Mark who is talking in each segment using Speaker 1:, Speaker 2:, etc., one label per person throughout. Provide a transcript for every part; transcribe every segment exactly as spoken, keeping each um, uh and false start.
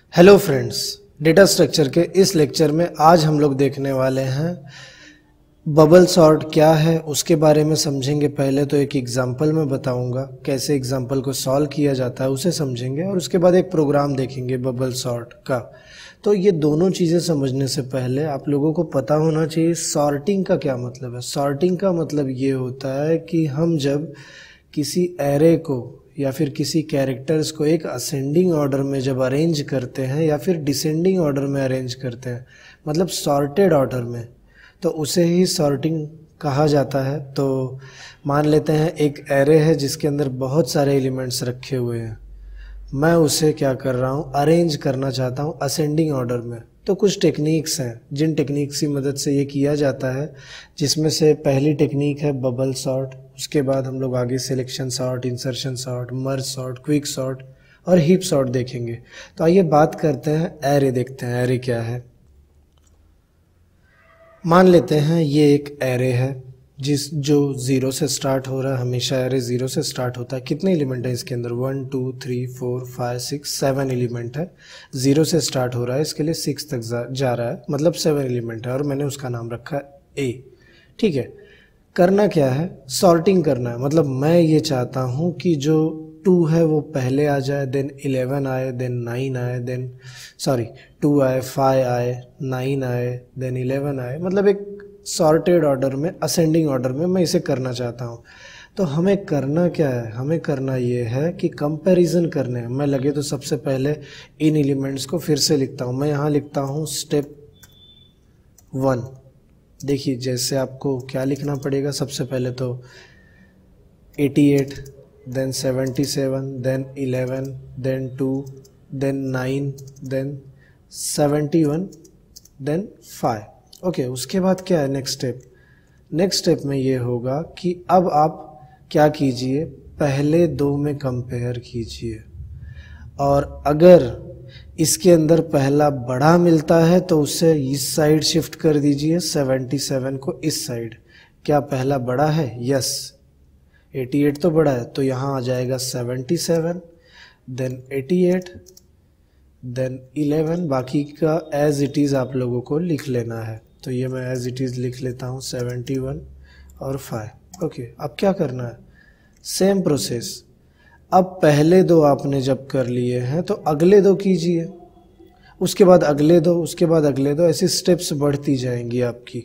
Speaker 1: Hello friends, data structure के इस lecture में आज हम लोग देखने वाले हैं बबल सॉर्ट क्या है, उसके बारे में समझेंगे। पहले तो एक एग्जांपल मैं बताऊंगा, कैसे एग्जांपल को सॉल्व किया जाता है उसे समझेंगे, और उसके बाद एक प्रोग्राम देखेंगे बबल सॉर्ट का। तो ये दोनों चीज़ें समझने से पहले आप लोगों को पता होना चाहिए सॉर्टिंग का क्या मतलब है। सॉर्टिंग का मतलब ये होता है कि हम जब किसी एरे को या फिर किसी कैरेक्टर्स को एक असेंडिंग ऑर्डर में जब अरेंज करते हैं या फिर डिसेंडिंग ऑर्डर में अरेंज करते हैं, मतलब सॉर्टेड ऑर्डर में, तो उसे ही सॉर्टिंग कहा जाता है। तो मान लेते हैं एक एरे है जिसके अंदर बहुत सारे एलिमेंट्स रखे हुए हैं, मैं उसे क्या कर रहा हूँ, अरेंज करना चाहता हूँ असेंडिंग ऑर्डर में। तो कुछ टेक्निक्स हैं जिन टेक्निक्स की मदद से ये किया जाता है, जिसमें से पहली टेक्निक है बबल सॉर्ट। उसके बाद हम लोग आगे selection sort, insertion sort, merge sort, quick sort और हीप सॉर्ट देखेंगे। तो आइए बात करते हैं एरे, देखते हैं एरे क्या है। मान लेते हैं ये एक एरे है जिस जो ज़ीरो से स्टार्ट हो रहा है। हमेशा एरे ज़ीरो से स्टार्ट होता है। कितने एलिमेंट है इसके अंदर? One two three four five six seven element है। ज़ीरो से स्टार्ट हो रहा है, इसके लिए सिक्स तक जा, जा रहा है, मतलब सेवन एलिमेंट है, और मैंने उसका नाम रखा है ए। ठीक है, करना क्या है, सॉर्टिंग करना है। मतलब मैं ये चाहता हूँ कि जो टू है वो पहले आ जाए, देन इलेवन आए, देन नाइन आए, देन सॉरी टू आए, फाइव आए, नाइन आए, देन इलेवन आए, मतलब एक सॉर्टेड ऑर्डर में, असेंडिंग ऑर्डर में मैं इसे करना चाहता हूँ। तो हमें करना क्या है, हमें करना ये है कि कंपैरिजन करने हैं। मैं लगे तो सबसे पहले इन एलिमेंट्स को फिर से लिखता हूँ। मैं यहाँ लिखता हूँ स्टेप वन। देखिए जैसे आपको क्या लिखना पड़ेगा, सबसे पहले तो eighty eight, then seventy seven, then eleven, then two, then nine, then seventy one, then five. Okay, उसके बाद क्या है नेक्स्ट स्टेप? नेक्स्ट स्टेप में ये होगा कि अब आप क्या कीजिए, पहले दो में कंपेयर कीजिए, और अगर इसके अंदर पहला बड़ा मिलता है तो उसे इस साइड शिफ्ट कर दीजिए, सेवेंटी सेवन को इस साइड। क्या पहला बड़ा है? यस, एटी एट तो बड़ा है, तो यहाँ आ जाएगा seventy seven, then eighty eight, then eleven. बाकी का एज इट इज़ आप लोगों को लिख लेना है। तो ये मैं एज इट इज़ लिख लेता हूँ, सेवेंटी वन और फाइव। ओके, अब क्या करना है, सेम प्रोसेस। अब पहले दो आपने जब कर लिए हैं तो अगले दो कीजिए, उसके बाद अगले दो, उसके बाद अगले दो, ऐसी स्टेप्स बढ़ती जाएंगी आपकी।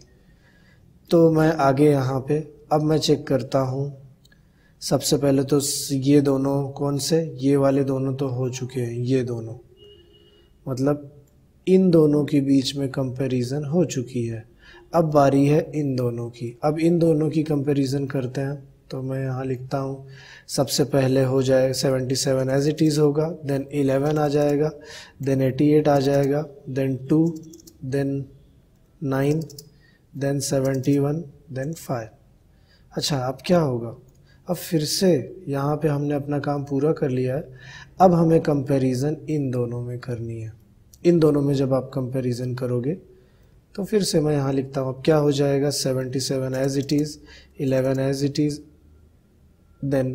Speaker 1: तो मैं आगे यहाँ पे अब मैं चेक करता हूँ। सबसे पहले तो ये दोनों कौन से, ये वाले दोनों तो हो चुके हैं, ये दोनों, मतलब इन दोनों के बीच में कंपैरिजन हो चुकी है। अब बारी है इन दोनों की। अब इन दोनों की कंपैरिजन करते हैं। तो मैं यहाँ लिखता हूँ, सबसे पहले हो जाए seventy seven as it is होगा, देन इलेवन आ जाएगा, देन एटी एट आ जाएगा, then two, then nine, then seventy one, then five. अच्छा, अब क्या होगा, अब फिर से यहाँ पे हमने अपना काम पूरा कर लिया है। अब हमें कंपैरिजन इन दोनों में करनी है। इन दोनों में जब आप कंपैरिजन करोगे तो फिर से मैं यहाँ लिखता हूँ, अब क्या हो जाएगा, seventy seven as it is, eleven as it is, then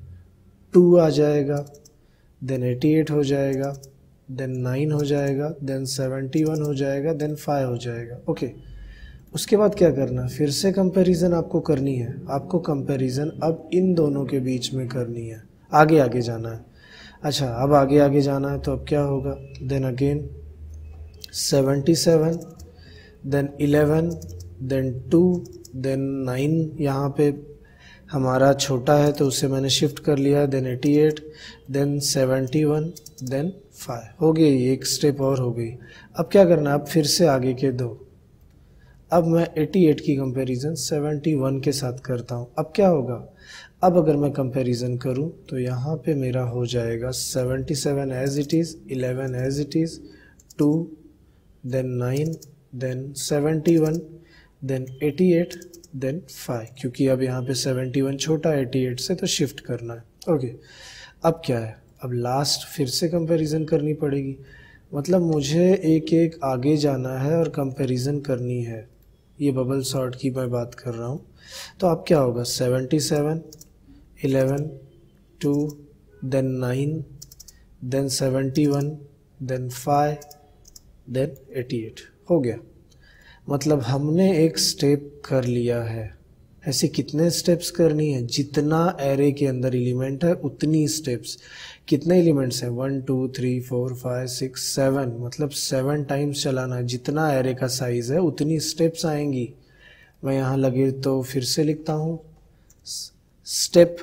Speaker 1: two आ जाएगा, देन एटी एट हो जाएगा, देन नाइन हो जाएगा, देन सेवेंटी वन हो जाएगा, देन फाइव हो जाएगा। ओके, उसके बाद क्या करना, फिर से कंपैरिजन आपको करनी है। आपको कंपैरिजन अब इन दोनों के बीच में करनी है, आगे आगे जाना है। अच्छा, अब आगे आगे जाना है तो अब क्या होगा, then again seventy seven, then eleven, then two, then nine, यहाँ पे हमारा छोटा है तो उसे मैंने शिफ्ट कर लिया, then eighty eight, then seventy one, then five. हो गई, एक स्टेप और हो गई। अब क्या करना है, अब फिर से आगे के दो। अब मैं एटी एट की कंपैरिजन सेवेंटी वन के साथ करता हूँ। अब क्या होगा, अब अगर मैं कंपैरिजन करूँ तो यहाँ पे मेरा हो जाएगा seventy seven as it is, eleven as it is, two, then nine, then seventy one, then eighty eight, then five, क्योंकि अब यहाँ पे सेवेंटी वन छोटा है एटी एट से, तो शिफ्ट करना है। ओके, अब क्या है, अब लास्ट फिर से कंपैरिजन करनी पड़ेगी। मतलब मुझे एक एक आगे जाना है और कंपैरिजन करनी है। ये बबल सॉर्ट की मैं बात कर रहा हूँ। तो अब क्या होगा, seventy seven, eleven, two, then nine, then seventy one, then five, then eighty eight. हो गया। मतलब हमने एक स्टेप कर लिया है। ऐसे कितने स्टेप्स करनी है? जितना एरे के अंदर एलिमेंट है उतनी स्टेप्स। कितने एलिमेंट्स हैं? One two three four five six seven, मतलब सेवन टाइम्स चलाना है। जितना एरे का साइज है उतनी स्टेप्स आएंगी। मैं यहाँ लगे तो फिर से लिखता हूँ स्टेप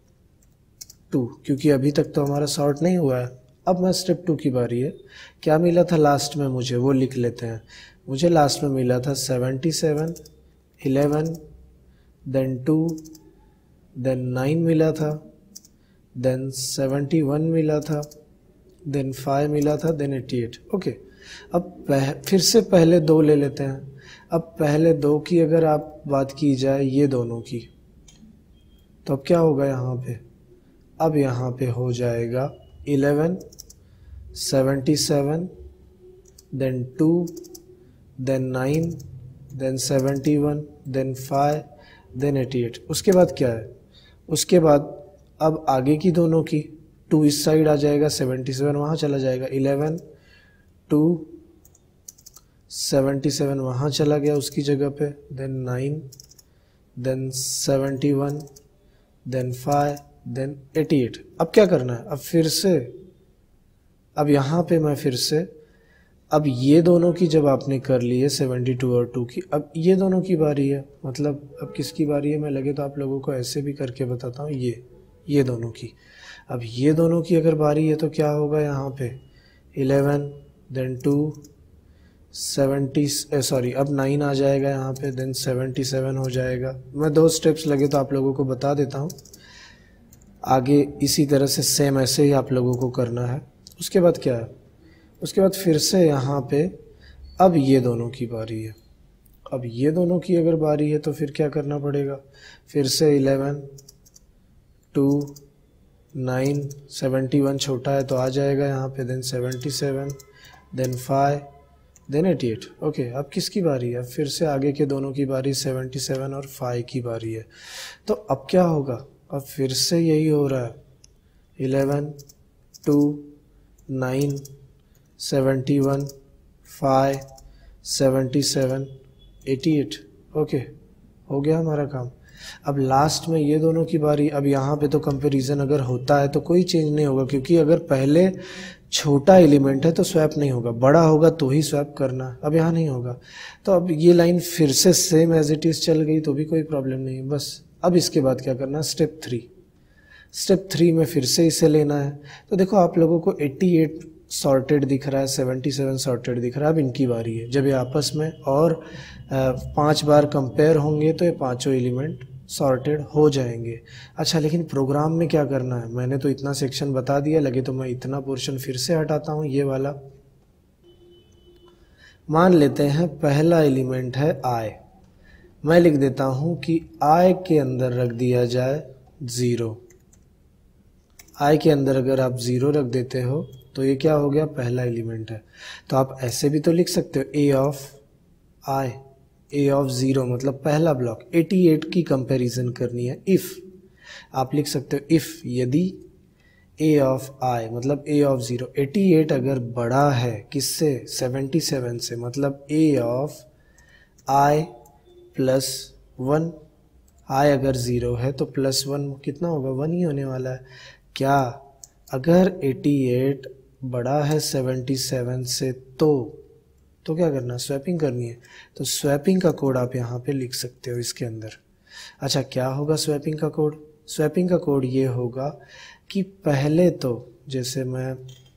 Speaker 1: टू, क्योंकि अभी तक तो हमारा सॉर्ट नहीं हुआ है। अब मैं स्टेप टू की बारी है। क्या मिला था लास्ट में मुझे, वो लिख लेते हैं। मुझे लास्ट में मिला था seventy seven, eleven, then two, then nine मिला था, देन सेवेंटी वन मिला था, देन फाइव मिला था, देन एटी एट। ओके, अब पह, फिर से पहले दो ले लेते हैं। अब पहले दो की अगर आप बात की जाए, ये दोनों की, तो अब क्या होगा यहाँ पे? अब यहाँ पे हो जाएगा eleven, seventy seven, then two, then nine, then seventy one, then five, then eighty eight. उसके बाद क्या है? उसके बाद अब आगे की दोनों की, टू इस साइड आ जाएगा, सेवेंटी सेवन वहाँ चला जाएगा, इलेवन, टू, सेवेंटी सेवन वहाँ चला गया उसकी जगह पे, then nine, then seventy one, then five, then eighty eight. अब क्या करना है? अब फिर से, अब यहाँ पे मैं फिर से, अब ये दोनों की जब आपने कर ली है सेवेंटी टू और टू की, अब ये दोनों की बारी है। मतलब अब किसकी बारी है? मैं लगे तो आप लोगों को ऐसे भी करके बताता हूँ। ये ये दोनों की, अब ये दोनों की अगर बारी है तो क्या होगा यहाँ पे? Eleven, then two, seventy, sorry अब नाइन आ जाएगा यहाँ पे, देन सेवेंटी सेवन हो जाएगा। मैं दो स्टेप्स लगे तो आप लोगों को बता देता हूँ। आगे इसी तरह से सेम ऐसे ही आप लोगों को करना है। उसके बाद क्या है? उसके बाद फिर से यहाँ पे अब ये दोनों की बारी है। अब ये दोनों की अगर बारी है तो फिर क्या करना पड़ेगा? फिर से eleven, two, nine, seventy one छोटा है तो आ जाएगा यहाँ पे, then seventy seven, then five, then eighty eight. Okay, अब किसकी बारी है? फिर से आगे के दोनों की बारी, सेवेंटी सेवन और फाइव की बारी है। तो अब क्या होगा? अब फिर से यही हो रहा है, eleven, two, nine, seventy one, five, seventy seven, eighty eight. Okay, हो गया हमारा काम। अब लास्ट में ये दोनों की बारी। अब यहाँ पे तो कंपैरिजन अगर होता है तो कोई चेंज नहीं होगा, क्योंकि अगर पहले छोटा एलिमेंट है तो स्वैप नहीं होगा, बड़ा होगा तो ही स्वैप करना। अब यहाँ नहीं होगा, तो अब ये लाइन फिर से सेम एज इट इज़ चल गई तो भी कोई प्रॉब्लम नहीं है। बस अब इसके बाद क्या करना है? Step three. स्टेप थ्री में फिर से इसे लेना है। तो देखो आप लोगों को एटी एट सॉर्टेड दिख रहा है, सेवेंटी सेवन सॉर्टेड दिख रहा है। अब इनकी बारी है। जब ये आपस में और पांच बार कंपेयर होंगे तो ये पांचों एलिमेंट सॉर्टेड हो जाएंगे। अच्छा, लेकिन प्रोग्राम में क्या करना है? मैंने तो इतना सेक्शन बता दिया, लगे तो मैं इतना पोर्शन फिर से हटाता हूँ, ये वाला। मान लेते हैं पहला एलिमेंट है आई। मैं लिख देता हूँ कि आई के अंदर रख दिया जाए ज़ीरो। आई के अंदर अगर आप ज़ीरो रख देते हो तो ये क्या हो गया? पहला एलिमेंट है। तो आप ऐसे भी तो लिख सकते हो, A of I, A of zero, मतलब पहला ब्लॉक। एटी एट की कंपैरिजन करनी है। इफ़ आप लिख सकते हो, इफ़ यदि ए ऑफ आई मतलब A of zero, eighty eight अगर बड़ा है किससे? सेवेंटी सेवन से, मतलब A of I plus one. I अगर ज़ीरो है तो प्लस वन कितना होगा? वन ही होने वाला है। क्या अगर एटी एट बड़ा है सेवेंटी सेवन से तो तो क्या करना? स्वैपिंग करनी है। तो स्वैपिंग का कोड आप यहाँ पे लिख सकते हो इसके अंदर। अच्छा, क्या होगा स्वैपिंग का कोड? स्वैपिंग का कोड ये होगा कि पहले तो जैसे मैं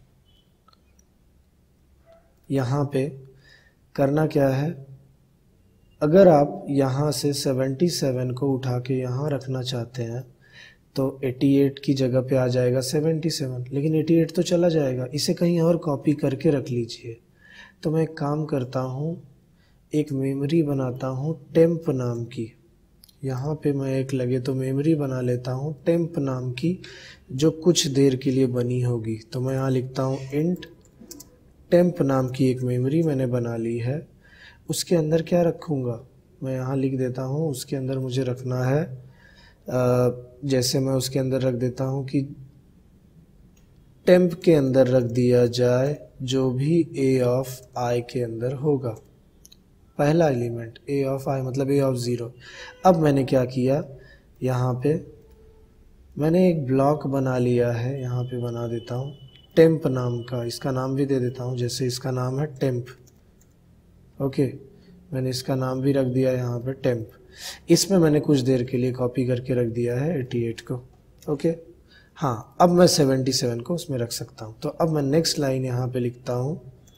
Speaker 1: यहाँ पे करना क्या है, अगर आप यहाँ से सेवेंटी सेवन को उठा के यहाँ रखना चाहते हैं तो एटी एट की जगह पे आ जाएगा सेवेंटी सेवन, लेकिन एटी एट तो चला जाएगा। इसे कहीं और कॉपी करके रख लीजिए। तो मैं एक काम करता हूँ, एक मेमोरी बनाता हूँ टेम्प नाम की। यहाँ पे मैं एक लगे तो मेमोरी बना लेता हूँ टेम्प नाम की, जो कुछ देर के लिए बनी होगी। तो मैं यहाँ लिखता हूँ इंट टेम्प नाम की एक मेमोरी मैंने बना ली है। उसके अंदर क्या रखूँगा? मैं यहाँ लिख देता हूँ, उसके अंदर मुझे रखना है, जैसे मैं उसके अंदर रख देता हूँ कि टेम्प के अंदर रख दिया जाए जो भी ए ऑफ आई के अंदर होगा। पहला एलिमेंट ए ऑफ आई मतलब ए ऑफ ज़ीरो। अब मैंने क्या किया, यहाँ पे मैंने एक ब्लॉक बना लिया है, यहाँ पे बना देता हूँ टेम्प नाम का, इसका नाम भी दे देता हूँ, जैसे इसका नाम है टेम्प। ओके, मैंने इसका नाम भी रख दिया यहाँ पे टेम्प। इसमें मैंने कुछ देर के लिए कॉपी करके रख दिया है अठासी को। ओके, हाँ, अब मैं सतहत्तर को उसमें रख सकता हूँ। तो अब मैं नेक्स्ट लाइन यहाँ पे लिखता हूँ।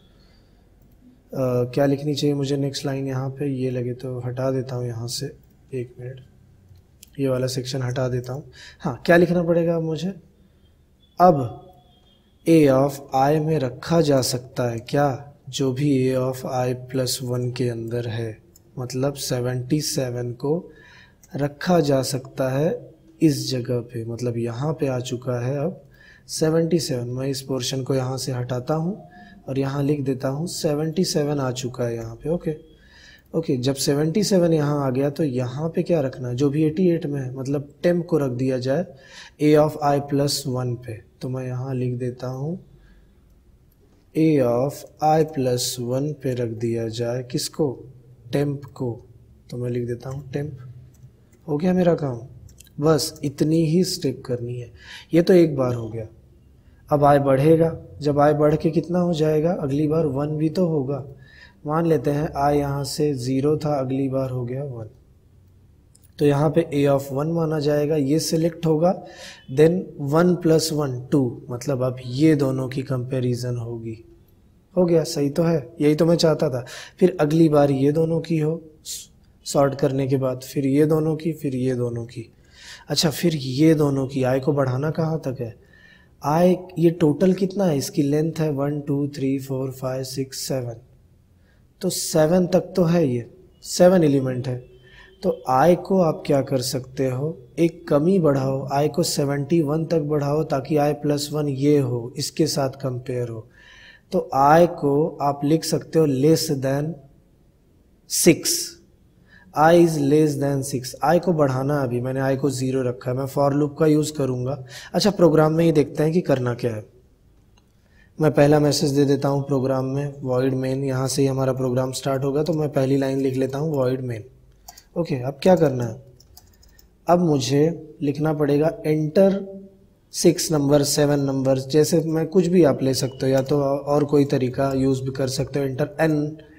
Speaker 1: क्या लिखनी चाहिए मुझे नेक्स्ट लाइन यहाँ पे, ये लगे तो हटा देता हूँ यहाँ से, एक मिनट, ये वाला सेक्शन हटा देता हूँ। हाँ, क्या लिखना पड़ेगा अब मुझे, अब ए ऑफ आई में रखा जा सकता है क्या, जो भी A of I plus one के अंदर है, मतलब सतहत्तर को रखा जा सकता है इस जगह पे, मतलब यहाँ पे आ चुका है अब सतहत्तर। मैं इस पोर्शन को यहाँ से हटाता हूँ और यहाँ लिख देता हूँ सतहत्तर आ चुका है यहाँ पे। ओके ओके, जब सतहत्तर यहाँ आ गया तो यहाँ पे क्या रखना है, जो भी अठासी में है, मतलब टेम्प को रख दिया जाए A of I plus one पे। तो मैं यहाँ लिख देता हूँ A of I plus one पे रख दिया जाए किसको, टेम्प को। तो मैं लिख देता हूँ टेम्प। हो गया मेरा काम, बस इतनी ही स्टेप करनी है। ये तो एक बार हो गया। अब आई बढ़ेगा, जब आई बढ़ के कितना हो जाएगा, अगली बार वन भी तो होगा। मान लेते हैं आई यहाँ से ज़ीरो था, अगली बार हो गया वन, तो यहाँ पे ए ऑफ वन माना जाएगा, ये सिलेक्ट होगा। Then one plus one two, मतलब अब ये दोनों की कंपैरिजन होगी। हो गया, सही तो है, यही तो मैं चाहता था। फिर अगली बार ये दोनों की हो, सॉर्ट करने के बाद फिर ये दोनों की, फिर ये दोनों की। अच्छा, फिर ये दोनों की। आई को बढ़ाना कहाँ तक है, आई ये टोटल कितना है, इसकी लेंथ है one two three four five six seven, तो सेवन तक तो है, ये सेवन एलिमेंट है। तो आई को आप क्या कर सकते हो, एक कमी बढ़ाओ, आई को इकहत्तर तक बढ़ाओ ताकि आई प्लस वन ये हो, इसके साथ कंपेयर हो। तो आई को आप लिख सकते हो less than six, I is less than six. I को बढ़ाना, अभी मैंने आई को ज़ीरो रखा है, मैं फॉर लूप का यूज़ करूँगा। अच्छा, प्रोग्राम में ही देखते हैं कि करना क्या है। मैं पहला मैसेज दे देता हूँ प्रोग्राम में, वॉइड मेन, यहाँ से ही हमारा प्रोग्राम स्टार्ट होगा। तो मैं पहली लाइन लिख लेता हूँ वॉइड मेन। ओके, अब क्या करना है, अब मुझे लिखना पड़ेगा enter six number, seven number, जैसे मैं कुछ भी आप ले सकते हो, या तो और कोई तरीका यूज़ भी कर सकते हो। Enter N,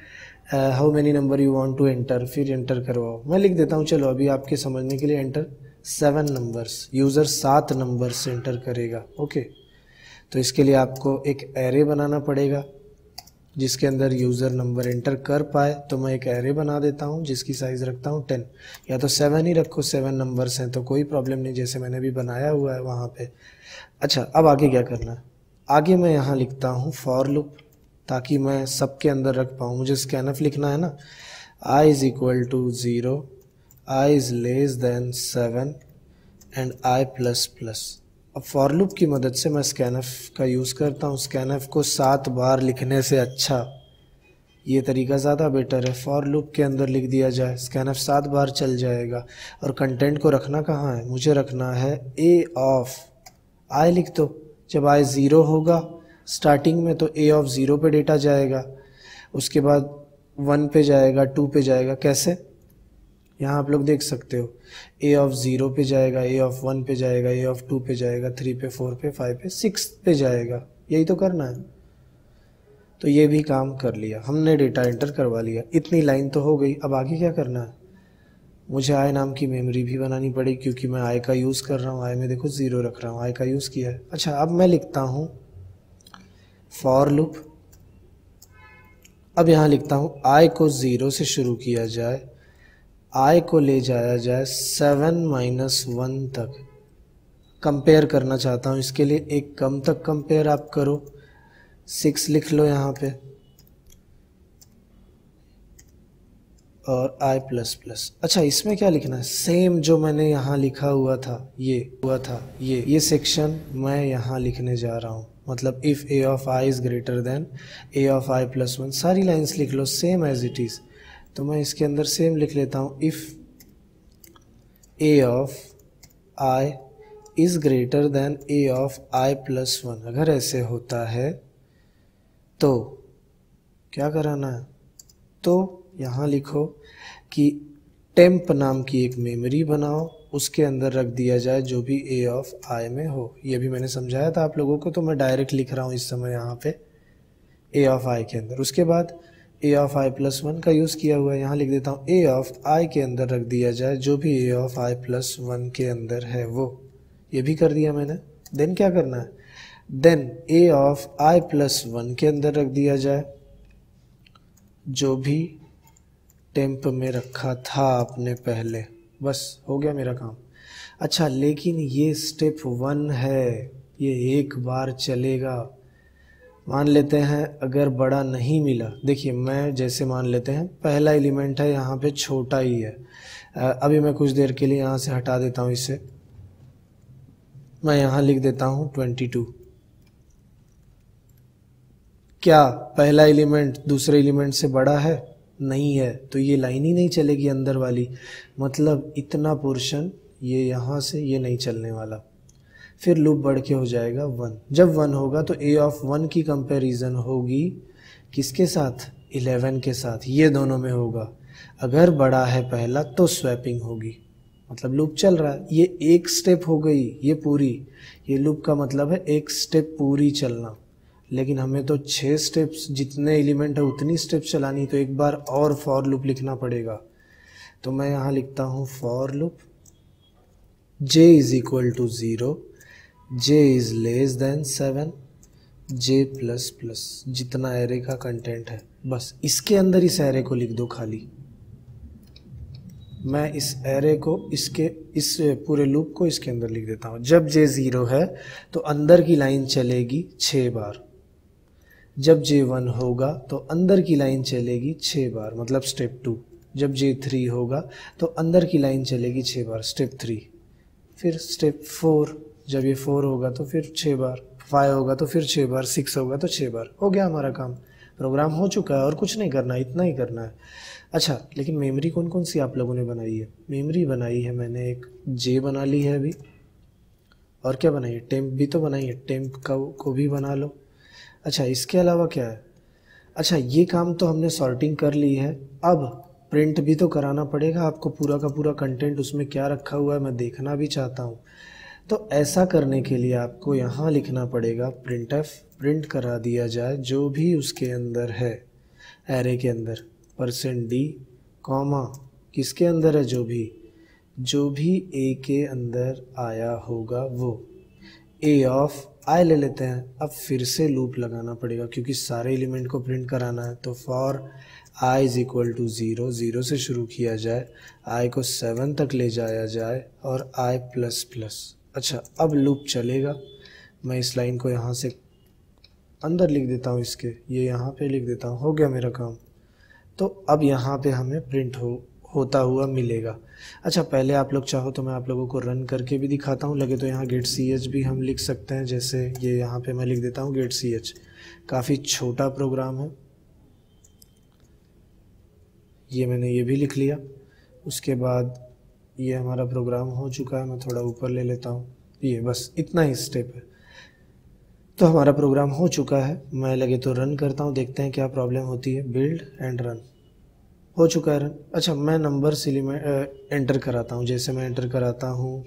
Speaker 1: how many number you want to enter, फिर एंटर करवाओ। मैं लिख देता हूँ, चलो अभी आपके समझने के लिए, एंटर सेवन नंबर्स, यूज़र सात नंबर्स एंटर करेगा। ओके, तो इसके लिए आपको एक एरे बनाना पड़ेगा जिसके अंदर यूज़र नंबर एंटर कर पाए। तो मैं एक एरे बना देता हूँ जिसकी साइज़ रखता हूँ टेन, या तो सेवन ही रखो, सेवन नंबर्स हैं तो कोई प्रॉब्लम नहीं, जैसे मैंने भी बनाया हुआ है वहाँ पे। अच्छा, अब आगे क्या करना है, आगे मैं यहाँ लिखता हूँ फॉर लूप, ताकि मैं सबके अंदर रख पाऊँ। मुझे स्कैनफ लिखना है ना, I is equal to zero, I is less than seven and I plus plus. अब फॉर लूप की मदद से मैं स्कैनफ का यूज़ करता हूँ। स्कैनफ को सात बार लिखने से अच्छा ये तरीका ज़्यादा बेटर है, फॉर लूप के अंदर लिख दिया जाए, स्कैनफ सात बार चल जाएगा। और कंटेंट को रखना कहाँ है, मुझे रखना है ए ऑफ आई लिख दो। जब आई ज़ीरो होगा स्टार्टिंग में तो ए ऑफ ज़ीरो पे डेटा जाएगा, उसके बाद वन पे जाएगा, टू पे जाएगा। कैसे, यहाँ आप लोग देख सकते हो, ए ऑफ ज़ीरो पे जाएगा, ए ऑफ वन पे जाएगा, ए ऑफ टू पे जाएगा, थ्री पे, फोर पे, फाइव पे, सिक्स पे जाएगा। यही तो करना है। तो ये भी काम कर लिया हमने, डेटा एंटर करवा लिया, इतनी लाइन तो हो गई। अब आगे क्या करना है, मुझे आई नाम की मेमोरी भी बनानी पड़ेगी क्योंकि मैं आई का यूज़ कर रहा हूँ। आई में देखो ज़ीरो रख रहा हूँ, आई का यूज़ किया है। अच्छा, अब मैं लिखता हूँ फॉर लूप। अब यहाँ लिखता हूँ आई को ज़ीरो से शुरू किया जाए, आई को ले जाया जाए सेवन माइनस वन तक। कंपेयर करना चाहता हूँ, इसके लिए एक कम तक कंपेयर आप करो, सिक्स लिख लो यहाँ पे, और आई प्लस प्लस। अच्छा, इसमें क्या लिखना है, सेम जो मैंने यहाँ लिखा हुआ था, ये हुआ था ये ये सेक्शन मैं यहाँ लिखने जा रहा हूँ। मतलब if A of I is greater than A of I plus one, सारी लाइन्स लिख लो सेम एज इट इज़। तो मैं इसके अंदर सेम लिख लेता हूँ, if A of I is greater than A of I plus one. अगर ऐसे होता है तो क्या कराना है, तो यहाँ लिखो कि टेम्प नाम की एक मेमोरी बनाओ, उसके अंदर रख दिया जाए जो भी ए ऑफ आई में हो। ये भी मैंने समझाया था आप लोगों को, तो मैं डायरेक्ट लिख रहा हूँ इस समय यहाँ पे ए ऑफ आई के अंदर। उसके बाद A of I plus one का यूज़ किया हुआ है, यहाँ लिख देता हूँ ए ऑफ आई के अंदर रख दिया जाए जो भी A of I plus one के अंदर है वो। ये भी कर दिया मैंने। देन क्या करना है, then A of I plus one के अंदर रख दिया जाए जो भी टेम्प में रखा था आपने पहले। बस हो गया मेरा काम। अच्छा, लेकिन ये स्टेप वन है, ये एक बार चलेगा। मान लेते हैं अगर बड़ा नहीं मिला, देखिए मैं जैसे मान लेते हैं पहला एलिमेंट है यहाँ पे छोटा ही है। अभी मैं कुछ देर के लिए यहाँ से हटा देता हूँ इसे, मैं यहाँ लिख देता हूँ ट्वेंटी टू। क्या पहला एलिमेंट दूसरे एलिमेंट से बड़ा है? नहीं है, तो ये लाइन ही नहीं चलेगी अंदर वाली, मतलब इतना पोर्शन ये यहाँ से ये नहीं चलने वाला। फिर लूप बढ़ के हो जाएगा वन। जब वन होगा तो ए ऑफ वन की कंपैरिजन होगी किसके साथ? इलेवन के साथ। ये दोनों में होगा। अगर बड़ा है पहला तो स्वैपिंग होगी, मतलब लूप चल रहा है। ये एक स्टेप हो गई ये पूरी, ये लूप का मतलब है एक स्टेप पूरी चलना। लेकिन हमें तो छः स्टेप्स, जितने एलिमेंट है उतनी स्टेप चलानी, तो एक बार और फॉर लूप लिखना पड़ेगा। तो मैं यहाँ लिखता हूँ for loop j is equal to zero, j is less than seven, j plus plus जितना एरे का कंटेंट है, बस इसके अंदर इस एरे को लिख दो खाली। मैं इस एरे को इसके इस पूरे लूप को इसके अंदर लिख देता हूँ। जब j ज़ीरो है तो अंदर की लाइन चलेगी छः बार, जब जे वन होगा तो अंदर की लाइन चलेगी छः बार, मतलब स्टेप टू। जब जे थ्री होगा तो अंदर की लाइन चलेगी छः बार, स्टेप थ्री। फिर स्टेप फोर, जब ये फोर होगा तो फिर छः बार, फाइव होगा तो फिर छः बार, सिक्स होगा तो छः बार। हो गया हमारा काम, प्रोग्राम हो चुका है और कुछ नहीं करना, इतना ही करना है। अच्छा, लेकिन मेमोरी कौन कौन सी आप लोगों ने बनाई है? मेमोरी बनाई है मैंने एक जे बना ली है अभी, और क्या बनाई है? टेम्प भी तो बनाई है, टेम्प का को भी बना लो। अच्छा, इसके अलावा क्या है? अच्छा, ये काम तो हमने सॉर्टिंग कर ली है, अब प्रिंट भी तो कराना पड़ेगा आपको। पूरा का पूरा कंटेंट उसमें क्या रखा हुआ है मैं देखना भी चाहता हूँ। तो ऐसा करने के लिए आपको यहाँ लिखना पड़ेगा प्रिंट एफ, प्रिंट करा दिया जाए जो भी उसके अंदर है, एरे के अंदर, परसेंट डी कॉमा किसके अंदर है, जो भी जो भी ए के अंदर आया होगा वो। ए ऑफ आई ले लेते हैं। अब फिर से लूप लगाना पड़ेगा क्योंकि सारे एलिमेंट को प्रिंट कराना है। तो for I is equal to zero, zero से शुरू किया जाए, आई को सेवन तक ले जाया जाए और आई प्लस प्लस। अच्छा, अब लूप चलेगा। मैं इस लाइन को यहाँ से अंदर लिख देता हूँ, इसके ये यहाँ पे लिख देता हूँ। हो गया मेरा काम। तो अब यहाँ पे हमें प्रिंट हो होता हुआ मिलेगा। अच्छा, पहले आप लोग चाहो तो मैं आप लोगों को रन करके भी दिखाता हूँ, लगे तो यहाँ गेट सी एच भी हम लिख सकते हैं। जैसे ये यहाँ पे मैं लिख देता हूँ गेट सी एच, काफ़ी छोटा प्रोग्राम है। ये मैंने ये भी लिख लिया। उसके बाद ये हमारा प्रोग्राम हो चुका है। मैं थोड़ा ऊपर ले लेता हूँ, ये बस इतना ही स्टेप है। तो हमारा प्रोग्राम हो चुका है। मैं लगे तो रन करता हूँ, देखते हैं क्या प्रॉब्लम होती है। बिल्ड एंड रन हो चुका है रन। अच्छा, मैं नंबर एलिमेंट एंटर कराता हूँ। जैसे मैं एंटर कराता हूँ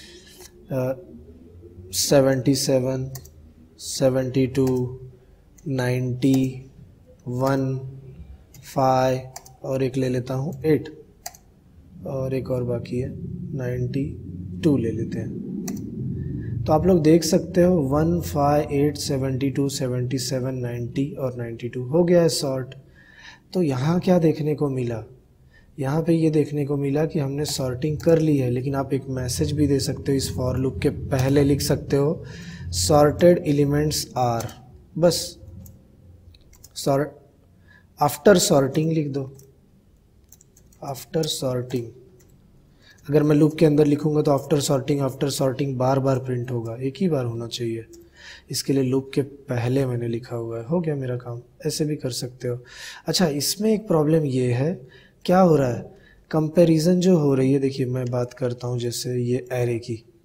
Speaker 1: seventy seven, seventy two, ninety, one, five और एक ले लेता हूँ एट, और एक और बाकी है नाइन्टी टू ले लेते हैं। तो आप लोग देख सकते हो one, five, eight, seventy two, seventy seven, ninety और नाइन्टी टू हो गया है सॉर्ट। तो यहाँ क्या देखने को मिला? यहाँ पे ये देखने को मिला कि हमने सॉर्टिंग कर ली है। लेकिन आप एक मैसेज भी दे सकते हो, इस फॉर लूप के पहले लिख सकते हो सॉर्टेड एलिमेंट्स आर, बस सॉर्ट आफ्टर सॉर्टिंग लिख दो, आफ्टर सॉर्टिंग। अगर मैं लूप के अंदर लिखूंगा तो आफ्टर सॉर्टिंग आफ्टर सॉर्टिंग बार बार प्रिंट होगा, एक ही बार होना चाहिए। इसके लिए लूप के पहले मैंने लिखा हुआ है। हो गया मेरा काम। ऐसे भी कर सकते हो। अच्छा, इसमें एक प्रॉब्लम ये है, क्या हो रहा है, कंपैरिजन जो हो रही है। देखिए मैं बात करता हूँ जैसे ये एरे की,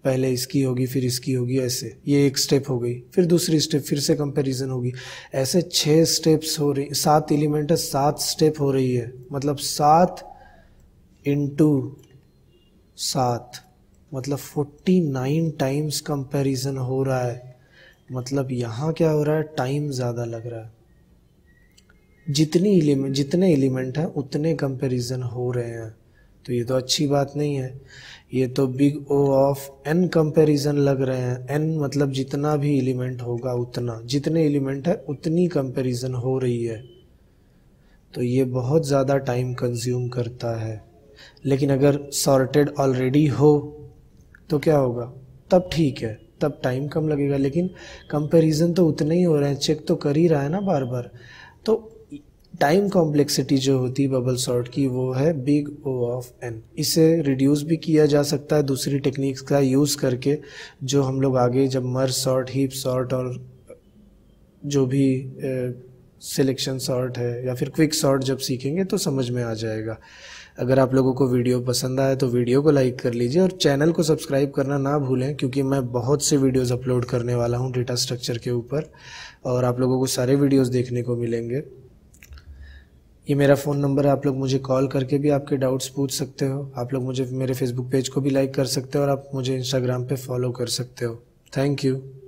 Speaker 1: पहले इसकी होगी फिर इसकी होगी, ऐसे ये एक स्टेप हो गई, फिर दूसरी स्टेप फिर से कंपैरिजन होगी, ऐसे छः स्टेप्स हो रही, सात एलिमेंट है, सात स्टेप हो रही है, मतलब सात इंटू सात मतलब फोर्टी नाइन टाइम्स कंपैरिजन हो रहा है। मतलब यहाँ क्या हो रहा है, टाइम ज़्यादा लग रहा है। जितनी एलिमेंट जितने एलिमेंट हैं उतने कंपैरिजन हो रहे हैं, तो ये तो अच्छी बात नहीं है। ये तो big O of N comparison लग रहे हैं। एन मतलब जितना भी एलिमेंट होगा उतना, जितने एलिमेंट है उतनी कंपैरिजन हो रही है, तो ये बहुत ज़्यादा टाइम कंज्यूम करता है। लेकिन अगर सॉर्टेड ऑलरेडी हो तो क्या होगा, तब ठीक है, तब टाइम कम लगेगा, लेकिन कंपैरिजन तो उतने ही हो रहे हैं, चेक तो कर ही रहा है ना बार बार। तो टाइम कॉम्प्लेक्सिटी जो होती है बबल सॉर्ट की वो है बिग ओ ऑफ एन। इसे रिड्यूस भी किया जा सकता है दूसरी टेक्निक्स का यूज़ करके, जो हम लोग आगे जब मर्ज सॉर्ट, हीप सॉर्ट और जो भी सिलेक्शन सॉर्ट है या फिर क्विक सॉर्ट जब सीखेंगे तो समझ में आ जाएगा। अगर आप लोगों को वीडियो पसंद आए तो वीडियो को लाइक कर लीजिए और चैनल को सब्सक्राइब करना ना भूलें, क्योंकि मैं बहुत से वीडियोस अपलोड करने वाला हूं डेटा स्ट्रक्चर के ऊपर और आप लोगों को सारे वीडियोस देखने को मिलेंगे। ये मेरा फ़ोन नंबर है, आप लोग मुझे कॉल करके भी आपके डाउट्स पूछ सकते हो। आप लोग मुझे मेरे फेसबुक पेज को भी लाइक कर सकते हो और आप मुझे इंस्टाग्राम पे फॉलो कर सकते हो। Thank you.